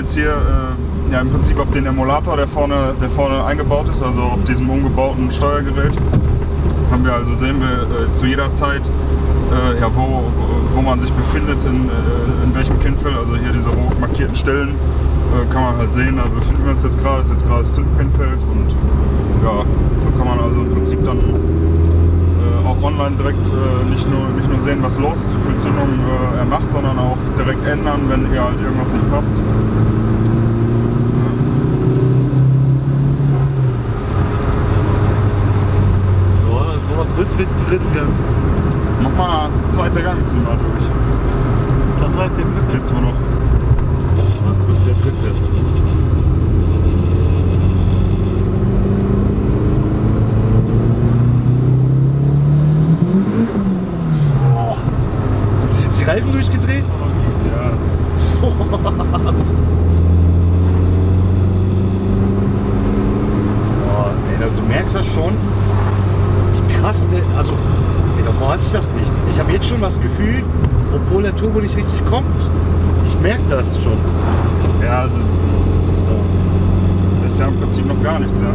jetzt hier ja, im Prinzip auf den Emulator, der vorne eingebaut ist, also auf diesem umgebauten Steuergerät. Haben wir also, sehen wir zu jeder Zeit, ja, wo man sich befindet, in welchem Pinfeld. Also hier diese rot markierten Stellen kann man halt sehen, da befinden wir uns jetzt gerade. Das ist jetzt gerade das Zündpinfeld und ja, so kann man also im Prinzip dann auch online direkt nicht nur sehen, was los ist, wie viel Zündung er macht, sondern auch direkt ändern, wenn ihr halt irgendwas nicht passt. Kurz mit dem dritten Gang. Mach mal zweiter Gang, zieh mal durch. Das war jetzt der dritte? Jetzt nur noch. Mal kurz der dritte. Oh. Hat sich jetzt die Reifen durchgedreht? Ja. Oh, ey, du merkst das schon. Krass, also davor hatte ich das nicht. Ich habe jetzt schon das Gefühl, obwohl der Turbo nicht richtig kommt, ich merke das schon. Ja, also so. Das ist ja im Prinzip noch gar nichts, ja.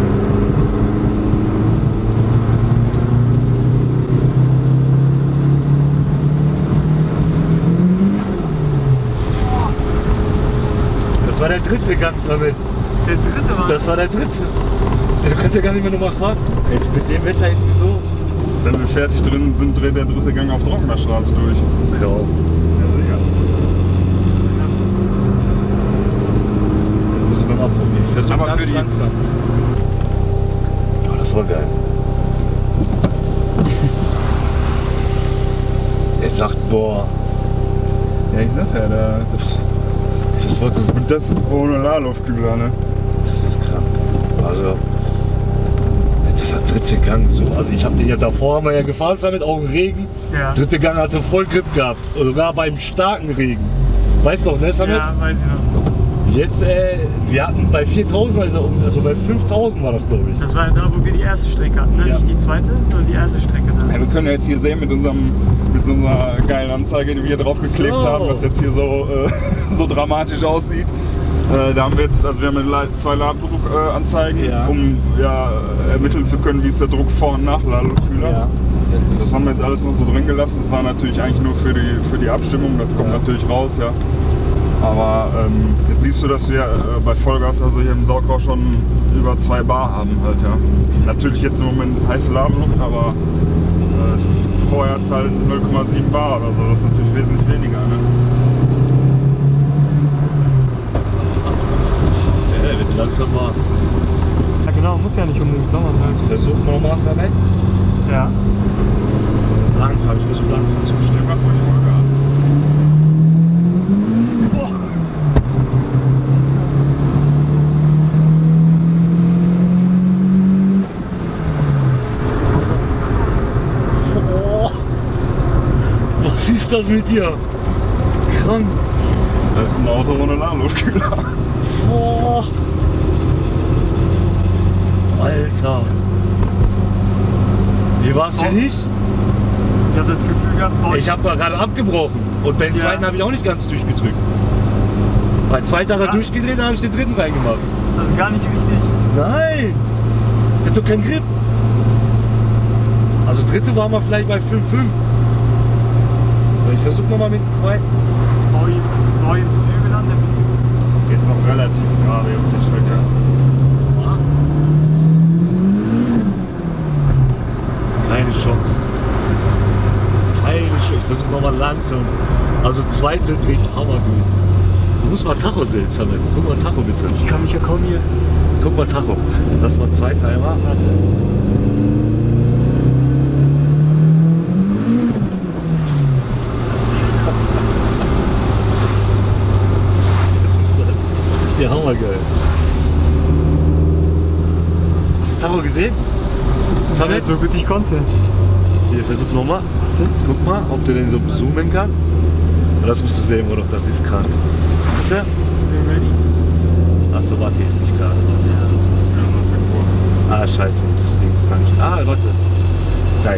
Das war der dritte Gang, Samit. Der dritte war? Das war der dritte. Du kannst ja gar nicht mehr nochmal fahren. Jetzt mit dem Wetter jetzt wieso? Wenn wir fertig drin sind, dreht der dritte Gang auf trockener Straße durch. Hör auf. Ja, sicher. Das müssen wir mal probieren. Ich versuche Aber ganz für die- langsam. Oh, das war geil. Er sagt, boah. Ja, ich sag ja, Das war gut. und das ohne Ladeluftkühler, ne? Das ist krank. Also, das hat dritte Gang so. Also ich habe den ja davor, haben wir ja gefahren damit, auch im Regen. Ja. Dritte Gang hatte voll Grip gehabt. Sogar beim starken Regen. Weißt du noch, ne, Samit? Ja, weiß ich noch. Jetzt, wir hatten bei 4000, also bei 5000 war das, glaube ich. Das war da, wo wir die erste Strecke hatten, ne? Ja. Nicht die zweite, sondern die erste Strecke Ja, dann. wir können ja jetzt hier sehen mit so unserer geilen Anzeige, die wir hier drauf geklebt So. haben, was jetzt hier so, so dramatisch aussieht. Da haben wir jetzt, also wir haben zwei Ladedruckanzeigen, Ja. um ja, ermitteln zu können, wie ist der Druck vor und nach Ladeluftkühler. Ja. Das haben wir jetzt alles noch so drin gelassen. Das war natürlich eigentlich nur für die Abstimmung, das kommt Ja. natürlich raus, ja. Aber jetzt siehst du, dass wir bei Vollgas, also hier im Saugrauch, schon über 2 Bar haben halt, ja. Natürlich jetzt im Moment heiße Ladeluft, aber vorher hat es halt 0,7 Bar oder so, das ist natürlich wesentlich weniger, ne? Ja, wird langsam mal. Ja genau, muss ja nicht unbedingt Sommer sein. Versuch nochmal, Samit. Ja. Langsam, ich versuche langsam zu Stell stellen. mal ruhig Vollgas. Oh. Was ist das mit dir? Krank. Das ist ein Auto ohne Ladeluftkühler. Oh. Alter. Wie war's für dich? Ich habe das Gefühl gehabt, Ich habe mal gerade abgebrochen und beim Ja. zweiten habe ich auch nicht ganz durchgedrückt. Bei zweiten hat er Ja. durchgedreht, dann habe ich den dritten reingemacht. also gar nicht richtig. Nein! Der hat doch keinen Grip. Also dritte war mal vielleicht bei 5,5. Ich versuche nochmal mit dem zweiten. Neuen Flügel an der Flügel. Ist noch relativ gerade jetzt die Strecke. Keine Chance. Keine Chance. Ich versuche nochmal langsam. Also zweite dreht Hammer durch. Du musst mal Tacho sehen, Samit. Guck mal Tacho bitte. Ich kann mich ja kaum hier. Guck mal Tacho. Lass mal zweite einmal. Das ist ja hammergeil. Hast du Tacho gesehen? Samit? So gut ich konnte. Hier, versuch nochmal. Guck mal, ob du den so zoomen kannst. Das musst du sehen, wo doch, das ist krank. Siehst du? Achso, warte, ist nicht gerade. Ah, scheiße, jetzt ist das Ding da nicht. Ah, warte. Gleich.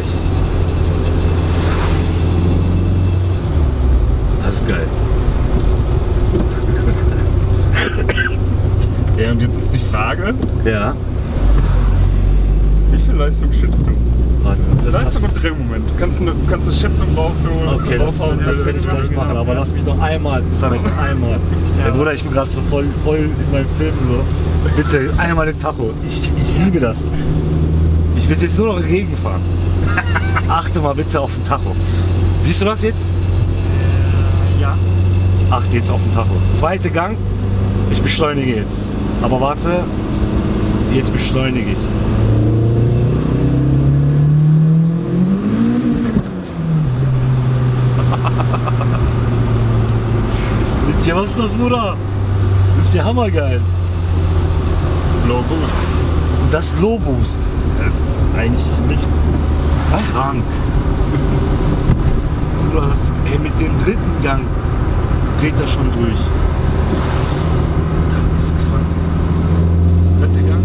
Das ist geil. Ja, und jetzt ist die Frage, Ja. wie viel Leistung schätzt du? Warte, das Leistung und Drehmoment. Kannst eine Schätzung rausholen? Okay, das werde ich gleich machen, aber lass mich noch einmal, Samet, einmal. Ja. Bruder, ich bin gerade so voll in meinem Film so. Bitte, einmal den Tacho. Ich liebe das. Ich will jetzt nur noch Regen fahren. Achte mal bitte auf den Tacho. Siehst du das jetzt? Ja. Achte jetzt auf den Tacho. Zweiter Gang. Ich beschleunige jetzt. Aber warte, jetzt beschleunige ich. Ja, was ist das, Bruder? Das ist ja hammergeil. Low Boost. Das ist Low Boost. Das ist eigentlich nichts. Krank. Bruder, das ist, ey, mit dem dritten Gang dreht er schon durch. Das ist krank. Dritter Gang.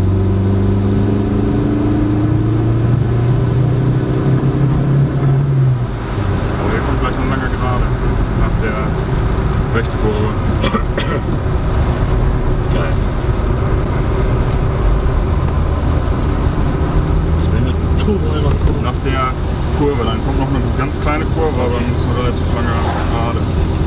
Aber hier kommt gleich eine lange Gerade nach der Rechtskurve. Geil. Das wäre eine Turbo einmal gucken. Nach der Kurve, dann kommt noch eine ganz kleine Kurve, aber dann ist eine relativ lange Gerade.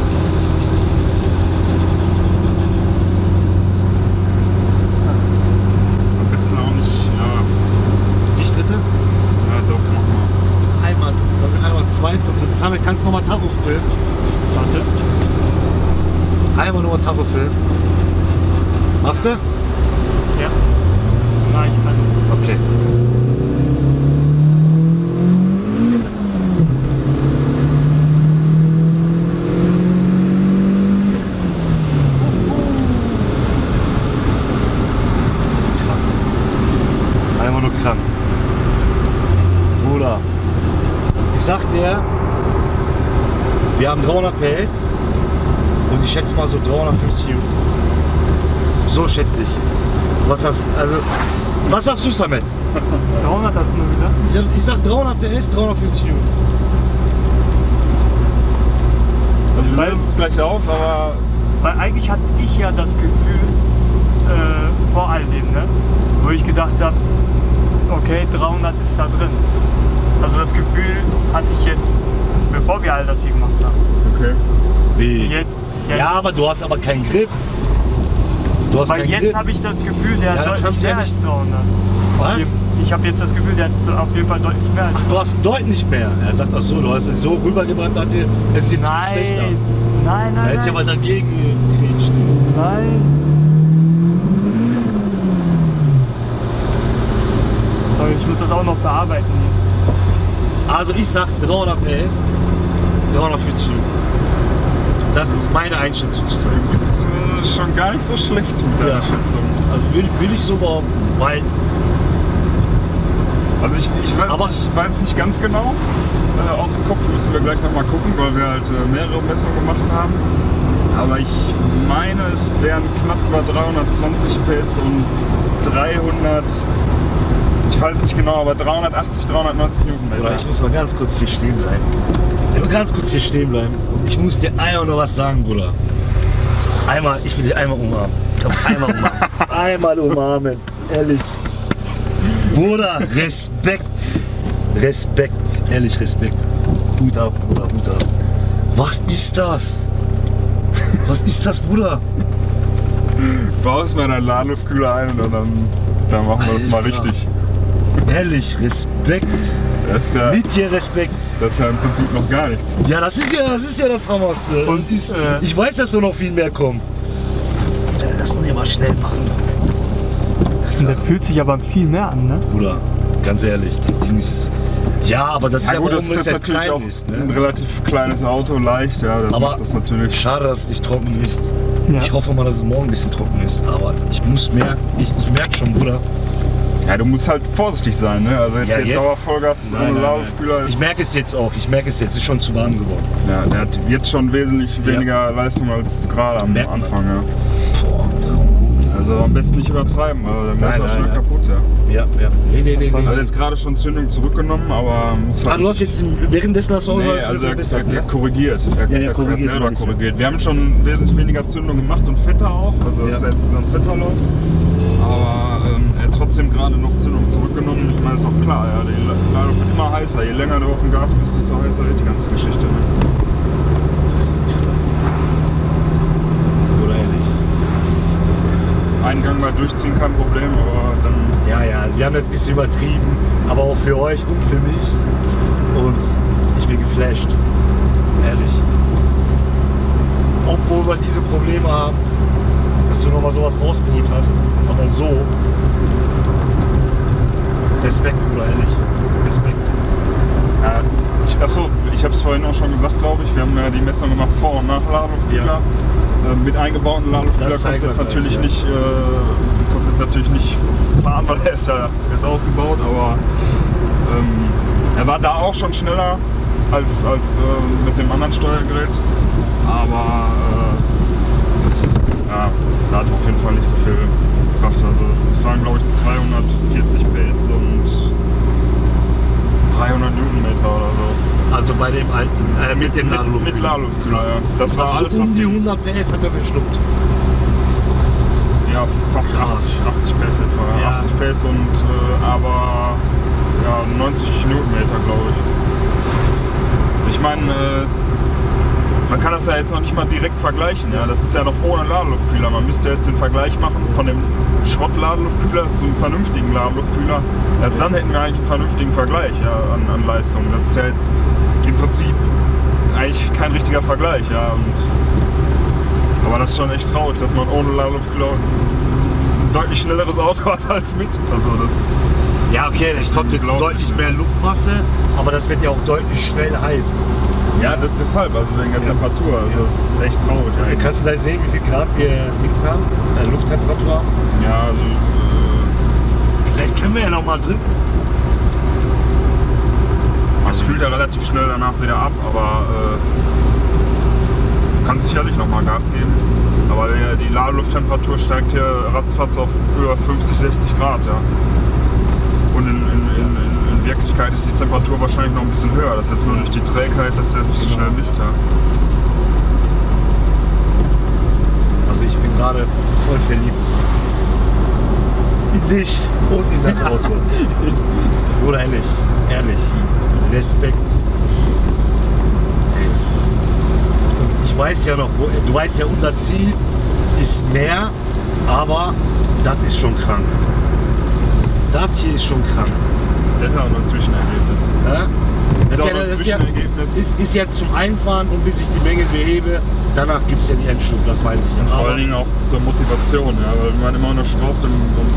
Am besten auch nicht, ja, Nicht dritte? ja doch, mach mal. Einmal, also einmal zweite und dritte. Samet, kannst du nochmal Tacho filmen? Warte. Einmal nur Tacho filmen. Machst du? Ja. So nah ich kann. Okay. Krank. Einmal nur krank. Bruder, ich sag dir, wir haben 300 PS und ich schätze mal so 350 Newton. So schätze ich. Was sagst du, Samet? 300 hast du nur gesagt? Ich sag 300 PS, 350 Newton. Also wir lösen es gleich auf, aber Weil eigentlich hatte ich ja das Gefühl, vor all dem, ne? Wo ich gedacht habe, okay, 300 ist da drin. Also das Gefühl hatte ich jetzt, bevor wir all das hier gemacht haben. okay. Wie? Jetzt, Ja, aber du hast aber keinen Grip. Du hast weil keinen jetzt Grip. habe ich das Gefühl, der Ja, hat deutlich kannst du ja mehr nicht- als 300. Was? Ich habe jetzt das Gefühl, der hat auf jeden Fall deutlich mehr als Ach, du hast deutlich mehr. Er sagt das so, du hast es so rübergebracht, dass dir es ist jetzt viel schlechter. Nein, Er hätte ja mal nein. dagegen gegrätscht. Nein. Sorry, ich muss das auch noch verarbeiten. Also ich sag 300 PS, 340 Newton. Das ist meine Einschätzungszahl. Du bist schon gar nicht so schlecht mit deiner Ja. Schätzung. Also will ich so behaupten, weil Also ich weiß es nicht ganz genau. Aus dem Kopf müssen wir gleich nochmal gucken, weil wir halt mehrere Messungen gemacht haben. Aber ich meine, es wären knapp über 320 PS und 300, ich weiß nicht genau, aber 380, 390 Newtonmeter. Oder ich muss mal ganz kurz hier stehen bleiben. Ich will ganz kurz hier stehen bleiben. Ich muss dir einmal nur was sagen, Bruder. Einmal, ich will dich einmal umarmen. Komm, einmal umarmen. Einmal umarmen. Ehrlich. Bruder, Respekt. Respekt. Ehrlich, Respekt. Hut ab, Bruder, Hut ab. Was ist das? Was ist das, Bruder? Baust mal deinen Ladeluftkühler ein und dann machen wir das mal Alter. richtig. Ehrlich, Respekt. Das ist ja, Mit dir Respekt. das ist ja im Prinzip noch gar nichts. Ja, das ist ja das Hammerste. Und ich weiß, dass da noch viel mehr kommt. Das muss ich mal schnell machen. Der fühlt sich aber viel mehr an, ne? Bruder, ganz ehrlich, das Ding ist. Ja, aber das ist ja, Ja gut, das warum ist es jetzt ja natürlich klein auch ist. ein Ne? relativ kleines Auto, leicht, ja, das Aber macht das natürlich. schade, dass es nicht trocken ist. Ja. Ich hoffe mal, dass es morgen ein bisschen trocken ist. Aber ich muss mehr. Ich merke schon, Bruder. Ja, du musst halt vorsichtig sein, ne? Also jetzt Ja, hier jetzt? Dauervollgas Nein, ohne nein, Ladeluftkühler nein. ist. Ich merke es jetzt auch. Ich merke es jetzt. Es ist schon zu warm geworden. Ja, der hat jetzt schon wesentlich weniger Leistung als gerade am Merkt man. Anfang. Ja. Boah, Also Also am besten nicht übertreiben, weil der Motor ist schnell kaputt, ja. Ja. Nee. Also jetzt gerade schon Zündung zurückgenommen, aber muss halt Du hast jetzt währenddessen das auch also er korrigiert. Er hat korrigiert selber korrigiert. Wir haben schon wesentlich weniger Zündung gemacht und fetter auch, also dass er insgesamt fetter läuft. Aber er hat trotzdem gerade noch Zündung zurückgenommen. Ich meine, ist auch klar, ja, die Ladung wird immer heißer. Je länger du auf dem Gas bist, desto heißer wird die ganze Geschichte. Ne? Das ist krass. Oder ehrlich. Einen Gang mal durchziehen, kein Problem, aber dann... Ja, wir haben jetzt ein bisschen übertrieben, aber auch für euch und für mich. Und ich bin geflasht. Ehrlich. Obwohl wir diese Probleme haben, dass du nochmal sowas rausgeholt hast, aber so. Respekt, Bruder, ehrlich. Respekt. Ja, ich habe es vorhin auch schon gesagt, glaube ich. Wir haben ja die Messung gemacht vor und nach Ladeluftkühler. Mit eingebauten Ladeluftkühler konntest jetzt natürlich nicht fahren, weil er ist ja jetzt ausgebaut, aber er war da auch schon schneller als mit dem anderen Steuergerät. Aber da hat auf jeden Fall nicht so viel Kraft. Also es waren, glaube ich, 240 PS und 300 Newtonmeter oder so. Also bei dem alten, mit dem Ladeluftkühler. Mit Ladeluftkühler, ja. Das war alles, so was die 100 PS hat er verschluckt. Ja, fast 80 PS etwa. Ja. 80 PS und aber 90 Newtonmeter, glaube ich. Ich meine, man kann das ja jetzt noch nicht mal direkt vergleichen. Ja? Das ist ja noch ohne Ladeluftkühler. Man müsste jetzt den Vergleich machen von dem Schrott-Ladeluftkühler zum vernünftigen Ladeluftkühler. Erst dann hätten wir eigentlich einen vernünftigen Vergleich an Leistung. Das ist ja jetzt im Prinzip eigentlich kein richtiger Vergleich. Ja? Aber das ist schon echt traurig, dass man ohne Ladeluftkühler ein deutlich schnelleres Auto hat als mit. Also das ja, okay, es kommt jetzt deutlich mehr Luftmasse, aber das wird ja auch deutlich schnell heiß. Ja, deshalb, also wegen der Temperatur. Also das ist echt traurig eigentlich. Kannst du da sehen, wie viel Grad wir nichts haben? Lufttemperatur haben? Ja, also vielleicht können wir ja noch mal drücken. Es kühlt ja relativ schnell danach wieder ab, aber kann sicherlich noch mal Gas geben. Aber die Ladelufttemperatur steigt hier ratzfatz auf über 50, 60 Grad. Ja. Und in Wirklichkeit ist die Temperatur wahrscheinlich noch ein bisschen höher. Das ist jetzt nur durch die Trägheit, dass er nicht so schnell misst. Ja. Also ich bin gerade voll verliebt. In dich und in das Auto. Oder ehrlich. Respekt. Und ich weiß ja noch, du weißt ja, unser Ziel ist mehr, aber das ist schon krank. Das hier ist schon krank. Das ist auch nur ein Zwischenergebnis. Ist ja zum Einfahren und bis ich die Menge behebe, danach gibt es ja die Endstufe, das weiß ich. Und vor allen Dingen auch zur Motivation, ja, weil wenn man immer nur schraubt und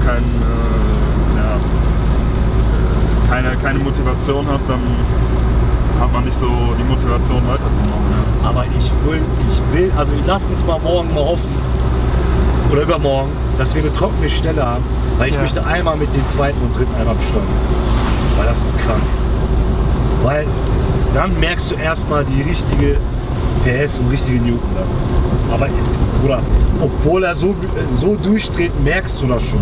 keine Motivation hat, dann hat man nicht so die Motivation weiterzumachen. Ja. Aber ich will, also lass uns mal morgen mal hoffen, oder übermorgen, dass wir eine trockene Stelle haben, weil ich möchte einmal mit den zweiten und dritten einmal besteuern. Weil das ist krank. Weil dann merkst du erstmal die richtige PS und richtige Newton. Aber Bruder, obwohl er so durchdreht, merkst du das schon.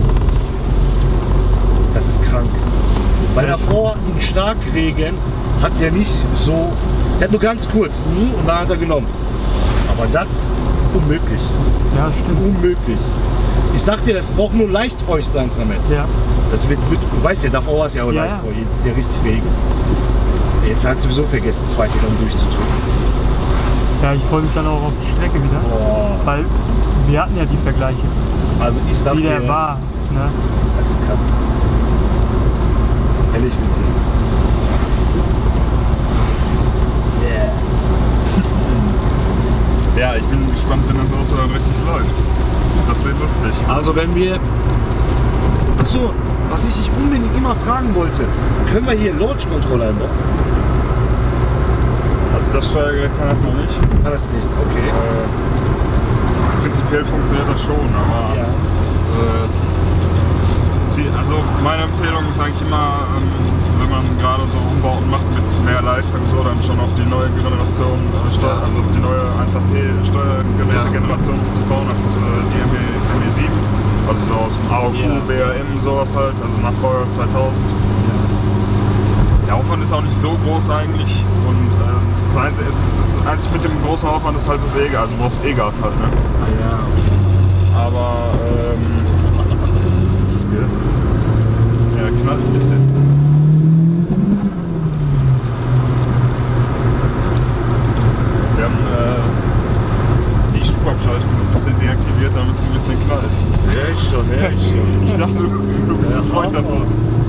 Das ist krank. Weil davor in Starkregen hat der nicht so, der hat nur ganz kurz und dann hat er genommen. Aber das unmöglich. Ja, stimmt. Unmöglich. Ich sag dir, das braucht nur leicht feucht sein, Samet. Ja. Das wird, du weißt ja, davor war es ja auch leicht feucht. Jetzt ist ja richtig Regen. Jetzt hat sowieso vergessen, zweite Gang durchzudrücken. Ja, ich freue mich dann auch auf die Strecke wieder. Weil wir hatten ja die Vergleiche. Also ich sag wie dir, der war. Ne? Das ist krass. Ehrlich mit dir. Ja, ich bin gespannt, wenn das Auto dann richtig läuft. Das wird lustig. Also wenn wir... Achso, was ich dich unbedingt immer fragen wollte, können wir hier Launch Controller einbauen? Also das Steuergerät kann das noch nicht. Kann das nicht, okay. Prinzipiell funktioniert das schon, aber... Ja. Also meine Empfehlung ist eigentlich immer, wenn man gerade so Umbauten macht mit mehr Leistung, so dann schon auf die neue Generation, also auf die neue 1.8T Steuergeräte-Generation umzubauen, das ist die ME7. Also so aus dem AOQ, BRM, sowas halt, also nach Baujahr 2000. Der Aufwand ist auch nicht so groß eigentlich und das Einzige mit dem großen Aufwand ist halt das E-Gas, also du brauchst E-Gas halt, ne? Ah ja. Aber, ist das geil? Ja, knallt ein bisschen. Wir haben die Schubabschaltung so ein bisschen deaktiviert, damit es ein bisschen knallt. Ja, ich schon. Ich dachte, du bist ein Freund davon.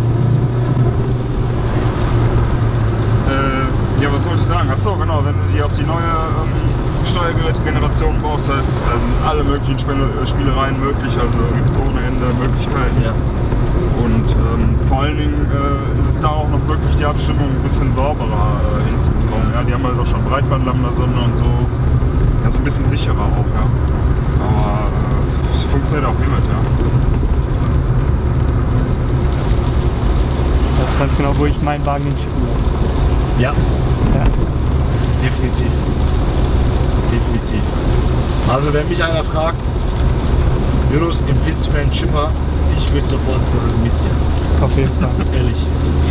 Ja, was wollte ich sagen? Achso, genau, wenn du die auf die neue Steuergeräte-Generation baust, da sind alle möglichen Spielereien möglich, also gibt es ohne Ende Möglichkeiten. Ja. Und vor allen Dingen ist es da auch noch möglich, die Abstimmung ein bisschen sauberer hinzubekommen. Ja, die haben halt auch schon Breitbandlambda-Sonde und so. Ja, so ein bisschen sicherer auch, ja. Aber es funktioniert auch hiermit, ja. Ich weiß ganz genau, wo ich meinen Wagen hinschicken will. Ja, Ja. definitiv. Definitiv. Also wenn mich einer fragt, Yunus, empfiehlst du mir einen Chipper? Ich würde sofort sagen, mit dir. Auf jeden Fall. Ehrlich.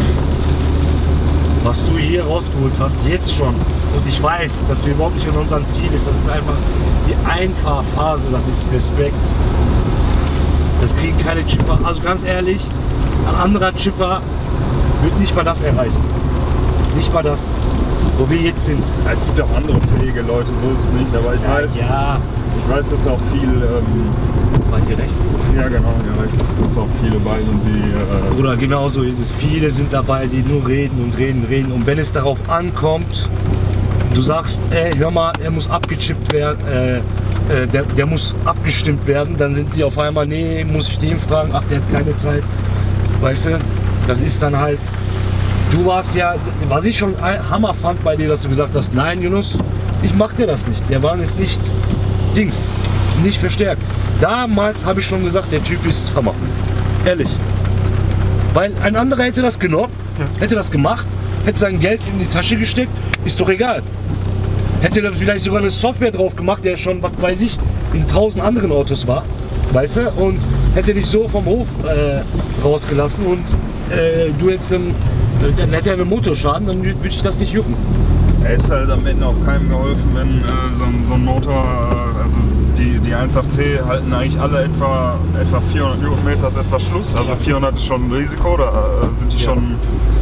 Was du hier rausgeholt hast, jetzt schon, und ich weiß, dass wir überhaupt nicht in unserem Ziel ist, das ist einfach die Einfahrphase, das ist Respekt. Das kriegen keine Chipper. Also ganz ehrlich, ein anderer Chipper wird nicht mal das erreichen. Nicht mal das, wo wir jetzt sind. Ja, es gibt auch andere fähige Leute, so ist es nicht, aber ich weiß, dass auch viel, Bei hier rechts. ja genau, hier rechts, dass auch viele bei sind, die, Oder genau so ist es. Viele sind dabei, die nur reden und reden, reden. Und wenn es darauf ankommt, du sagst, ey, hör mal, er muss abgechippt werden, der muss abgestimmt werden, dann sind die auf einmal, nee, muss ich den fragen, ach, der hat keine Zeit. Weißt du, das ist dann halt. Du warst ja, was ich schon Hammer fand bei dir, dass du gesagt hast, nein Yunus, ich mach dir das nicht. Der Wagen ist nicht Dings, nicht verstärkt. Damals habe ich schon gesagt, der Typ ist Hammer. Ehrlich. Weil ein anderer hätte das genommen, hätte das gemacht, hätte sein Geld in die Tasche gesteckt, ist doch egal. Hätte da vielleicht sogar eine Software drauf gemacht, der schon, was weiß ich, in 1000 anderen Autos war, weißt du, und hätte dich so vom Hof rausgelassen und du jetzt dann hätte er einen Motorschaden, dann würde ich das nicht jucken. er ist halt am Ende auch keinem geholfen, wenn so ein Motor, also die 1.8T halten eigentlich alle etwa 400 Newtonmeter ist etwa Schluss, also 400 ist schon ein Risiko, da sind die schon,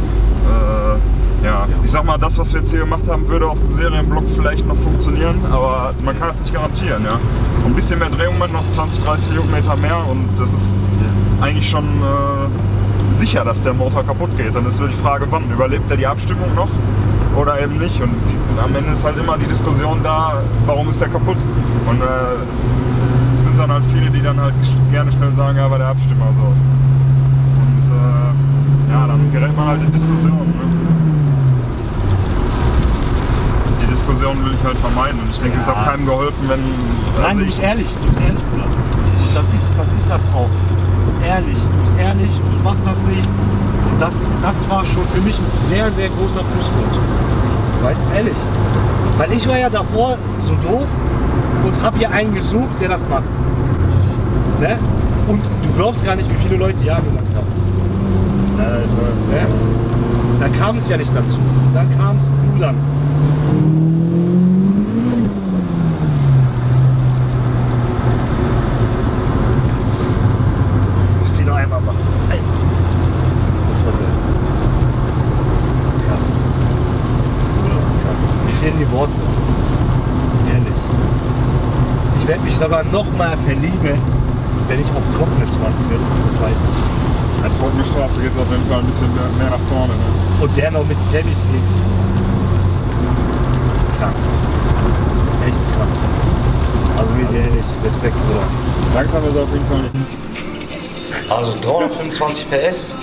ja, ich sag mal, das was wir jetzt hier gemacht haben, würde auf dem Serienblock vielleicht noch funktionieren, aber man kann es nicht garantieren, ja. Und ein bisschen mehr Drehung mit noch 20, 30 Newtonmeter mehr und das ist eigentlich schon sicher, dass der Motor kaputt geht. Dann ist nur die Frage, wann überlebt er die Abstimmung noch oder eben nicht. Und am Ende ist halt immer die Diskussion da, warum ist der kaputt? Und sind dann halt viele, die dann halt gerne schnell sagen, ja, war der Abstimmer so. Und ja, dann gerät man halt in Diskussionen. Ne? Die Diskussion will ich halt vermeiden und ich denke, es hat keinem geholfen, wenn... Nein, du bist ehrlich, Bruder. Und das ist das auch. Ehrlich, du bist ehrlich, du machst das nicht. Und das war schon für mich ein sehr, sehr großer Pluspunkt. Weißt du, ehrlich. Weil ich war ja davor so doof und habe hier einen gesucht, der das macht. Ne? Und du glaubst gar nicht, wie viele Leute Ja gesagt haben. Ja, ich weiß. Ne? Da kam es ja nicht dazu. Dann kam es du dann. Einmal machen. Das war geil. Krass. Krass. Mir fehlen die Worte. Ehrlich. Ich werde mich sogar noch mal verlieben, wenn ich auf trockene Straße bin. Das weiß ich. Ja, trockene Straße geht auf jeden Fall ein bisschen mehr nach vorne. Ne? Und der noch mit Semi-Slicks. Krank. Echt krank. Also mir ehrlich, Respekt, Bruder. Langsam ist er auf jeden Fall nicht. Also 325 PS,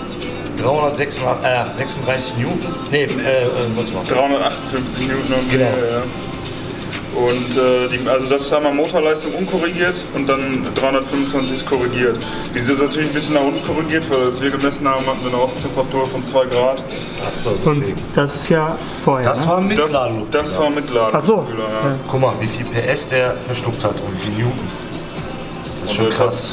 336 Newton. Nee, warte mal. 358 Newton und Genau. Ja. Und also das haben wir Motorleistung unkorrigiert und dann 325 ist korrigiert. Die sind natürlich ein bisschen nach unten korrigiert, weil als wir gemessen haben, hatten wir eine Außentemperatur von 2 Grad. Achso, Und deswegen. das ist ja vorher. Das ne? war mit Das Ladeluft. war mit Ladeluft. Ach so. Ja. Guck mal, wie viel PS der verschluckt hat und wie viel Newton. ist schon krass.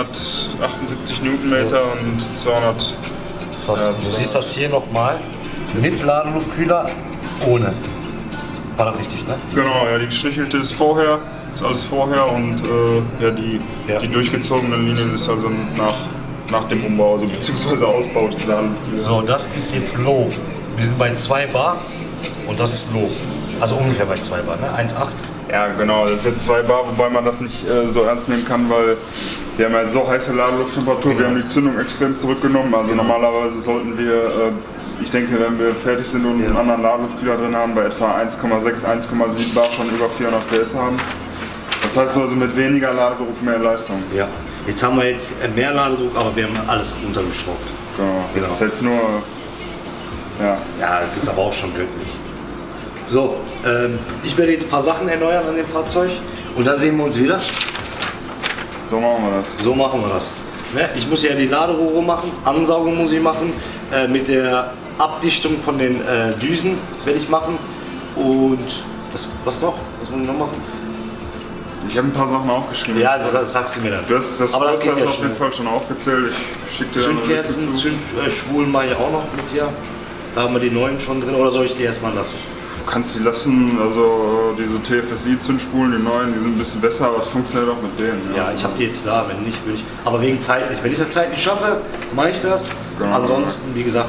278 Newtonmeter und 200. Krass. Du siehst das hier nochmal mit Ladeluftkühler, ohne. War das richtig, ne? Genau, ja, die geschnichelte ist vorher, ist alles vorher und die durchgezogenen Linien ist also nach dem Umbau, also beziehungsweise Ausbau des Ladeluftkühlers. So, das ist jetzt Low. Wir sind bei 2 Bar und das ist Low. Also ungefähr bei 2 Bar, ne? 1,8. Ja, genau, das ist jetzt 2 Bar, wobei man das nicht so ernst nehmen kann, weil wir haben ja so heiße Ladelufttemperatur, wir haben die Zündung extrem zurückgenommen. Also normalerweise sollten wir, ich denke, wenn wir fertig sind und einen anderen Ladeluftkühler drin haben, bei etwa 1,6, 1,7 Bar schon über 400 PS haben. Das heißt also mit weniger Ladedruck mehr Leistung. Ja. Jetzt haben wir mehr Ladedruck, aber wir haben alles untergeschraubt. Genau, das ist jetzt nur, Ja, es ist aber auch schon göttlich. So, ich werde jetzt ein paar Sachen erneuern an dem Fahrzeug und dann sehen wir uns wieder. So machen wir das. So machen wir das. Ne? Ich muss ja die Laderohre machen, Ansaugung muss ich machen, mit der Abdichtung von den Düsen werde ich machen und das, was noch? Was muss ich noch machen? Ich habe ein paar Sachen aufgeschrieben. Ja, das sagst du mir dann. Das aber das geht ja auf jeden Fall schon aufgezählt. Ich schicke dir Zündkerzen, Zündschwulen mache ich auch noch mit dir. Da haben wir die neuen schon drin, oder soll ich die erstmal lassen? Du kannst die lassen, also diese TFSI-Zündspulen, die neuen, die sind ein bisschen besser, aber es funktioniert auch mit denen. Ja, ich habe die jetzt da, wenn nicht, würde ich. Aber wegen Zeit nicht. Wenn ich das Zeit nicht schaffe, mache ich das. Genau. Ansonsten, wie gesagt,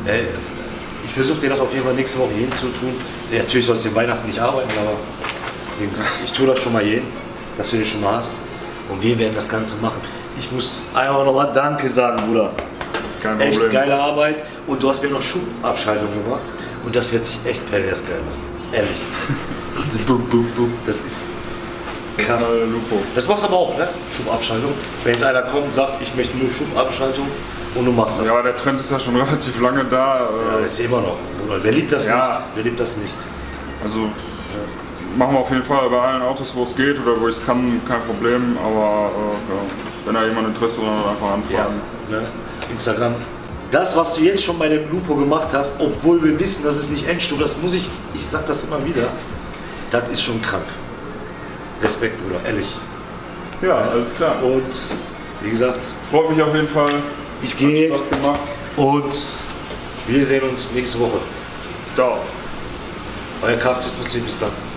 ich versuche dir das auf jeden Fall nächste Woche jeden zu tun. Ja, natürlich sollst du in Weihnachten nicht arbeiten, aber ich tue das schon mal jeden, dass du den schon mal hast. Und wir werden das Ganze machen. Ich muss einfach nochmal Danke sagen, Bruder. Kein Echt Problem. geile Arbeit. Und du hast mir noch Schubabschaltung gemacht. Und das hört sich echt pervers geil an. Ehrlich. Bup, bup, bup. Das ist krass. Lupo. Das machst du aber auch, ne? Schubabschaltung. Wenn jetzt einer kommt und sagt, ich möchte nur Schubabschaltung und du machst das. Ja, der Trend ist ja schon relativ lange da. Ja, das ist immer noch. Bruder. Wer liebt das nicht? Wer liebt das nicht? Also machen wir auf jeden Fall bei allen Autos, wo es geht oder wo ich es kann, kein Problem. Aber wenn da jemand Interesse hat, einfach anfragen. Ja, ne? Instagram. Das, was du jetzt schon bei dem Lupo gemacht hast, obwohl wir wissen, dass es nicht Endstufe, das muss ich sag das immer wieder, das ist schon krank. Respekt, Bruder, ehrlich. Ja, alles klar. Und wie gesagt, Freut mich auf jeden Fall. ich gehe Hat jetzt Spaß gemacht. und wir sehen uns nächste Woche. Ciao. Euer Kfz-Prinzip, bis dann.